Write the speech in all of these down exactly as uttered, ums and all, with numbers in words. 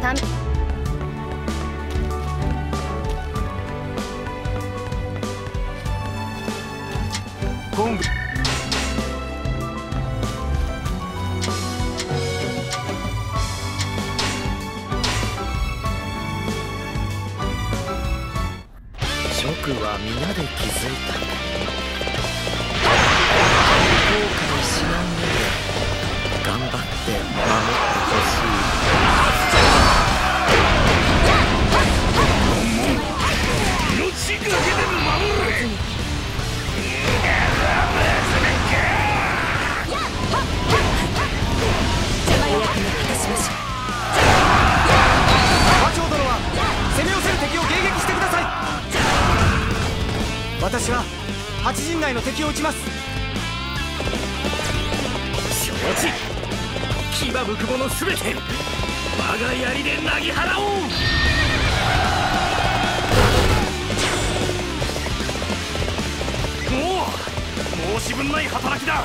さん本部諸君は皆で気づいた。後悔しないよう頑張って守ってほしい。命がけでも守れ。 馬長殿は攻め寄せる敵を迎撃してください。私は八陣内の敵を撃ちます。 承知。牙むく者すべて我が槍でなぎ払おう。もう申し分ない働きだ。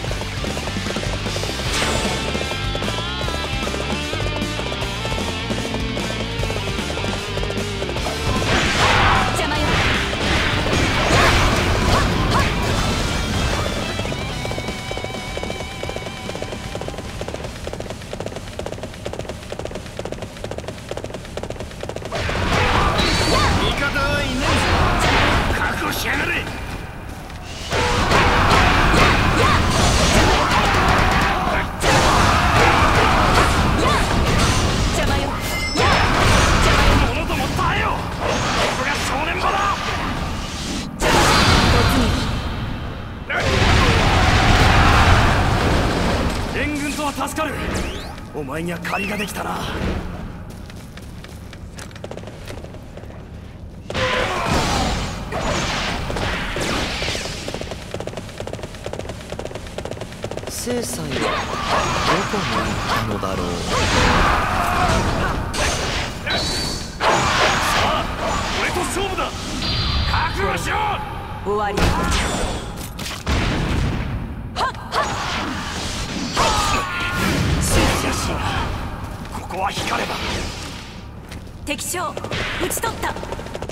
助かる。お前には借りができたな。制裁はどこに行ったのだろう。さあ、俺と勝負だ。覚悟しろ。終わりだ。ここは光れば。敵将討ち取った。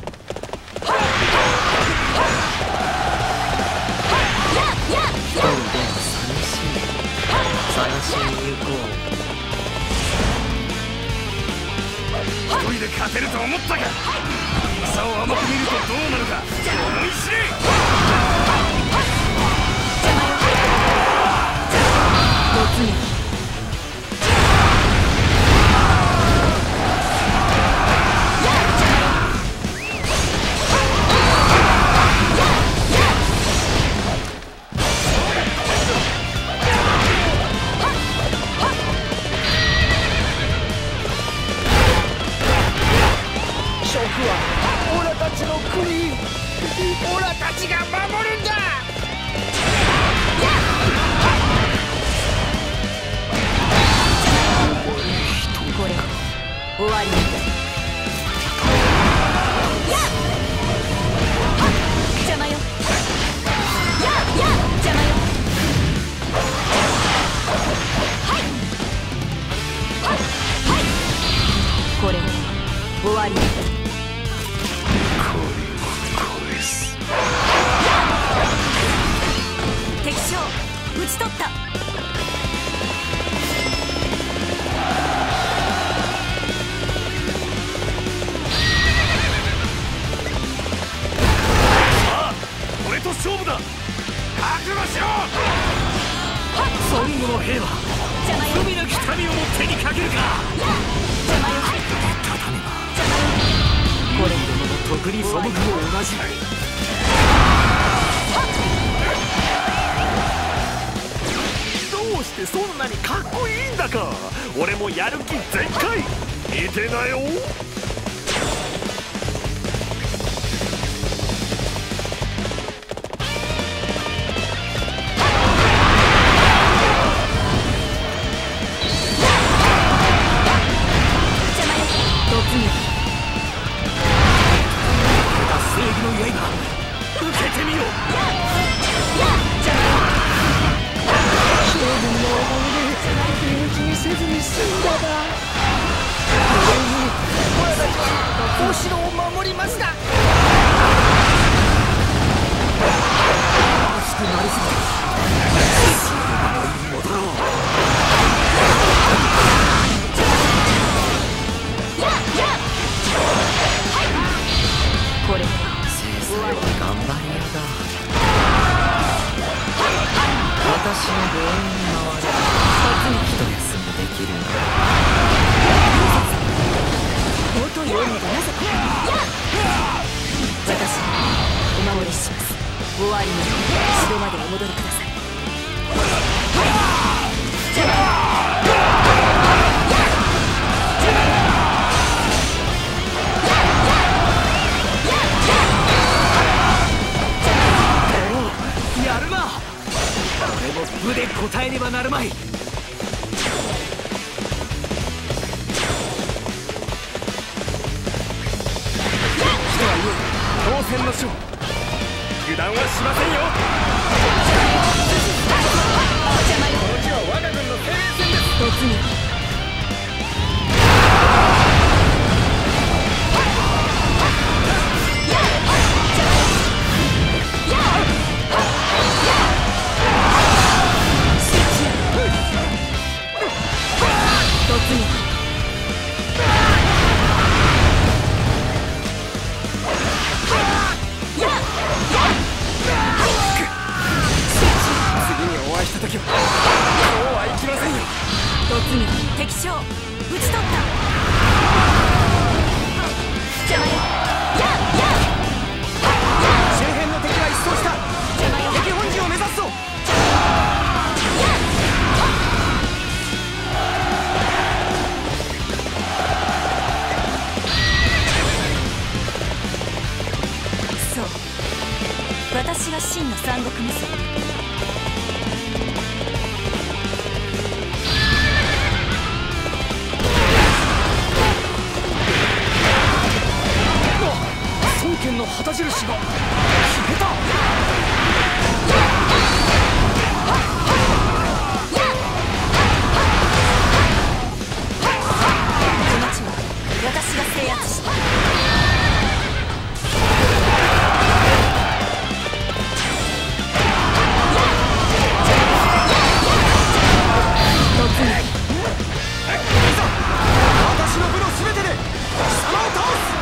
一人では寂しい。探しに行こう。一人で勝てると思ったが、差を甘く見るとどうなるか思い知れ。突撃。オラたちの国、オラたちが守るんだ。これ終わりだ。邪魔よ。邪魔よ。これ終わりだ。敵将討ち取った。さあ、俺と勝負だ。覚悟しろ。孫悟の兵は海なき民をも手にかけるか。邪魔よ。ためばこれ殿の徳に背くも同じ。どうしてそんなにかっこいいんだか。俺もやる気全開。見てなよ。正義の刃受けてみよう。将軍のおかげで身内にせずに済んだだ。 戦の将、油断はしませんよ。この地は我が軍の生命線です。突入。 敵将討ち取った。邪魔よ。やや周辺の敵は一掃した。 邪魔よ。 敵本陣を目指すぞ。 そう、私が真の三国無双。 の旗印が消えた。 この地は私が制圧した。 私の部の全てで貴様を倒す。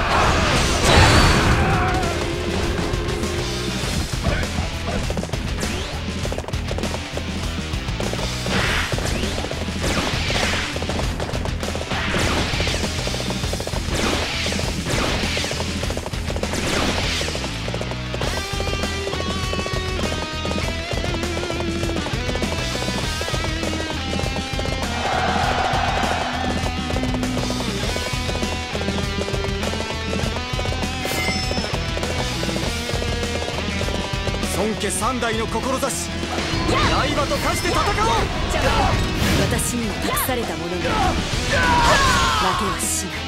本家三代の志、刃と化して戦おう。 私にも託されたものが負けはしない。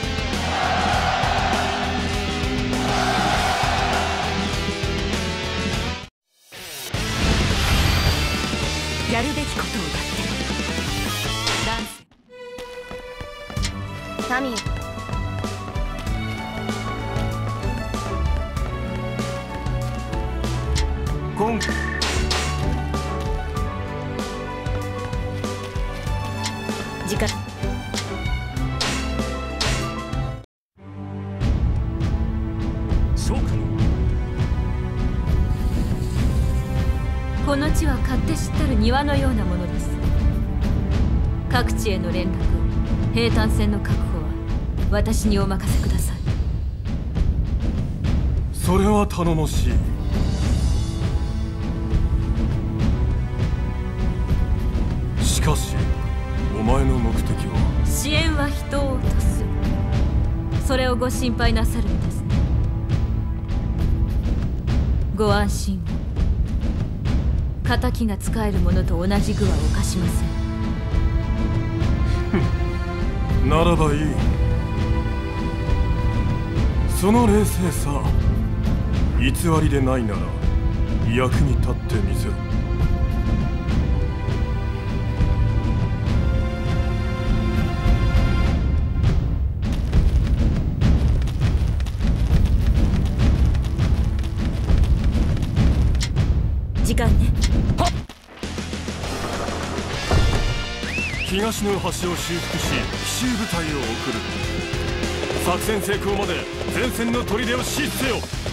やるべきことをやってダンス民よ。 今時間そうか。 この地は勝手知ったる庭のようなものです。各地への連絡、兵隊船の確保は私にお任せください。 それは頼もしい。しかしお前の目的は？ 支援は人を落とす。それをご心配なさるのですね。ご安心を。敵が使えるものと同じ具は犯しません。 ならばいい。その冷静さ、偽りでないなら役に立ってみせろ。 時間ね。 はっ。 東の端を修復し奇襲部隊を送る。作戦成功まで前線の砦を死せよ。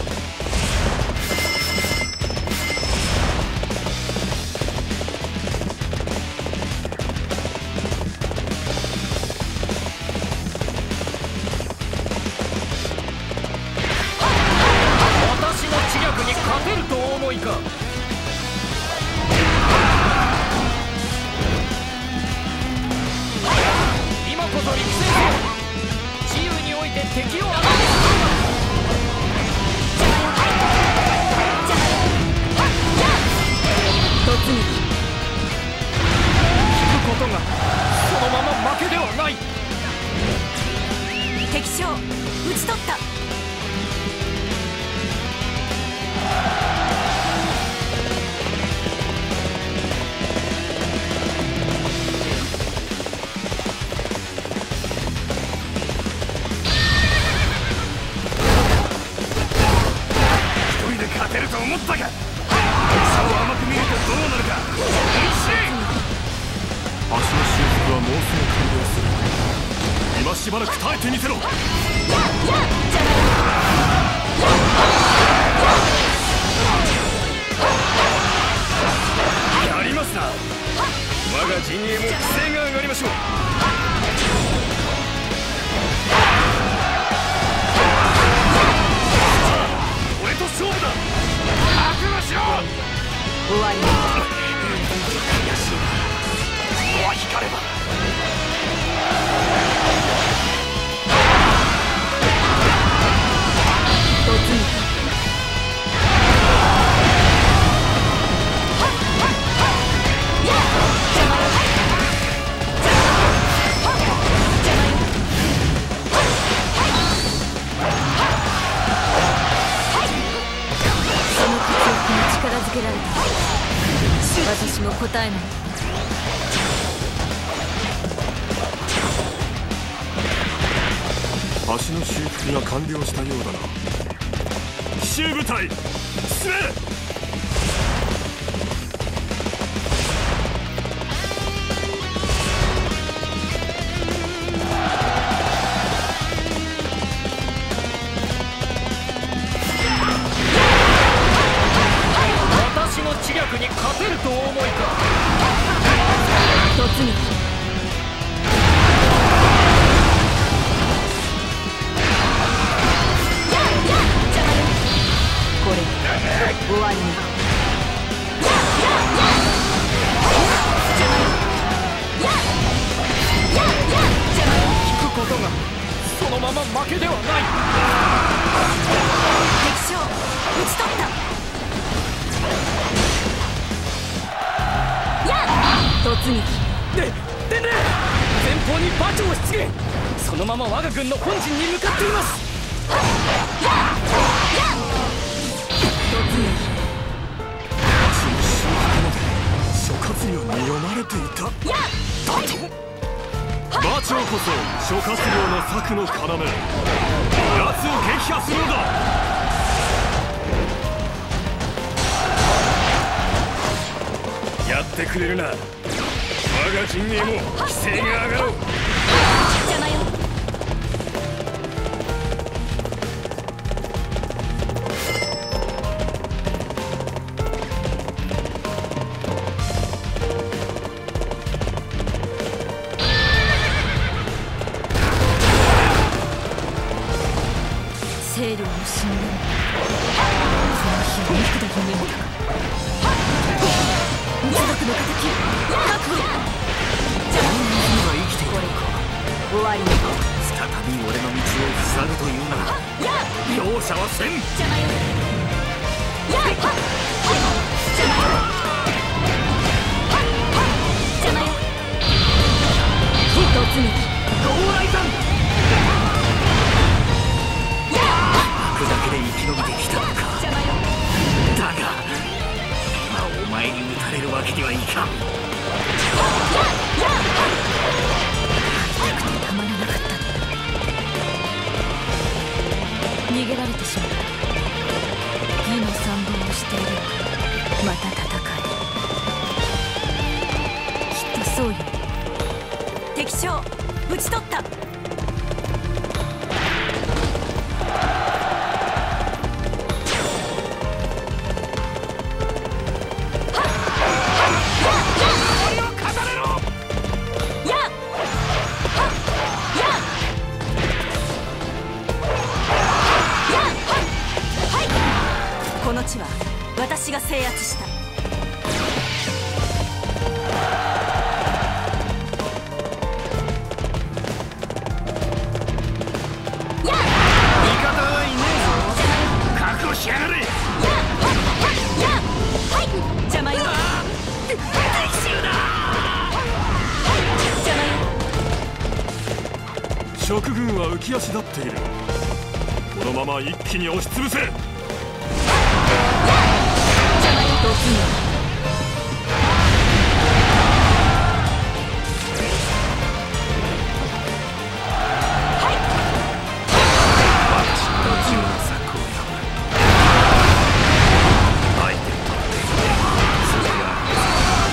私の知略に勝てるとお思いか。今こそ陸戦せよ。自由において敵を圧倒する。 突撃。 引くことがそのまま負けではない。 敵将討ち取った。 しばらく耐えてみせろ。やりますな。我が陣営も規制が上がりましょう。俺と勝負だ。覚悟しろ。 終わりだ。 悔しいな。ここは光れば。 突入。その活躍に力づけられた。私も答えない。 橋の修復が完了したようだな。奇襲部隊進め。 私の知略に勝てるとお思いか。 突撃。これ終わりに。 引くことがそのまま負けではない。 敵将討ち取った。突撃。 で、でね、前方に馬長出現。そのまま我が軍の本陣に向かっています。 突撃。橋の修復まで諸葛亮に読まれていた。だと馬長こそ諸葛亮の策の要。奴を撃破するのだ。やってくれるな。我が陣営も規制が上がろう。 邪魔よ。清涼の神殿。その日を幾度夢見たか。二族の敵覚悟。これ終わりに。 再び俺の道を塞ぐというなら容赦はせん。 邪魔よ。邪魔よ。突撃。 高麗山。悪だけで生き延びてきたのか。だが今お前に撃たれるわけにはいかん。 たまらなかった。逃げられてしまった。義の参謀をしている。また戦え。きっとそうよ。敵将討ち取った。この地は私が制圧した。 味方はいねえぞ。覚悟しやがれ。 邪魔よ。 敵襲だ。 邪魔よ。 蜀軍は浮き足立っている。このまま一気に押しつぶせ。 突入。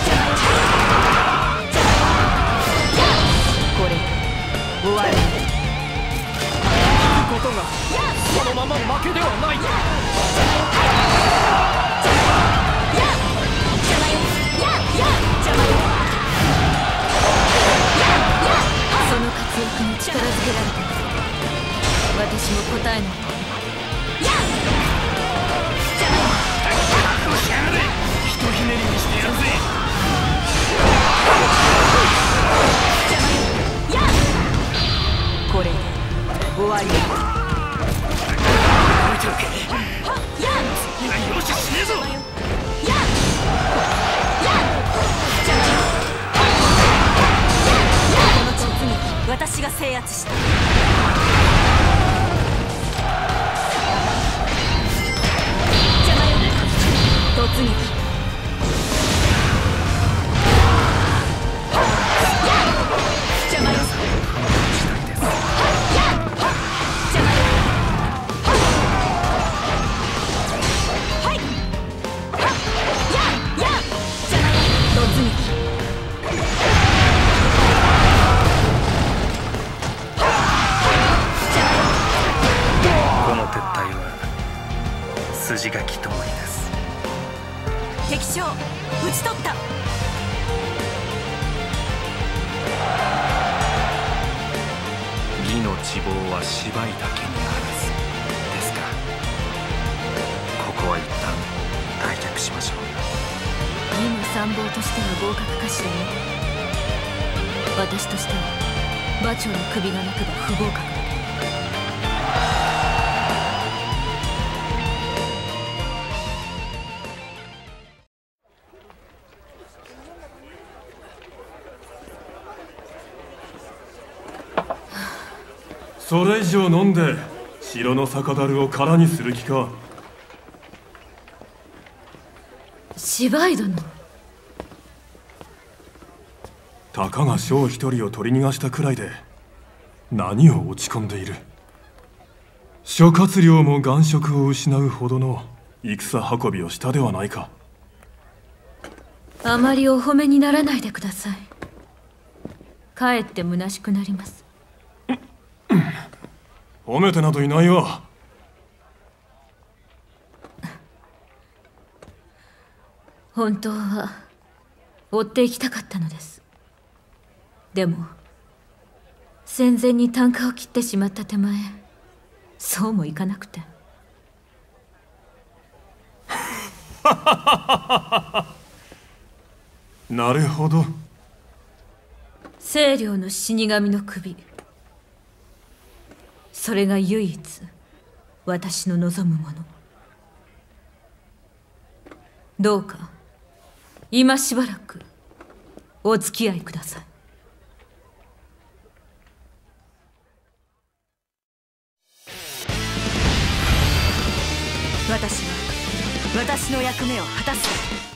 これ終わり。 そのまま負けではない。 その活躍に力づけられた。私も答えない。 覚悟しやがれ。ひとひねりにしてやるぜ。これで終わりだ。置いておけ。次は容赦しねえぞ。この地を次に私が制圧した。突撃。 筋書き通りです。 敵将討ち取った。 義の地望は芝居だけにあらずですか。ここは一旦退却しましょう。 義の参謀としては合格かしらね。私としては馬長の首がなくば不合格だ。 それ以上飲んで城の酒樽を空にする気か。 芝居殿。 たかが将一人を取り逃がしたくらいで何を落ち込んでいる。諸葛亮も眼色を失うほどの戦運びをしたではないか。 あまりお褒めにならないでください。かえって虚しくなります。 褒めてなどいないわ。 本当は追っていきたかったのです。でも戦前に啖呵を切ってしまった手前、そうもいかなくて。 なるほど。 清涼の死神の首、それが唯一私の望むもの。どうか今しばらくお付き合いください。私は私の役目を果たす。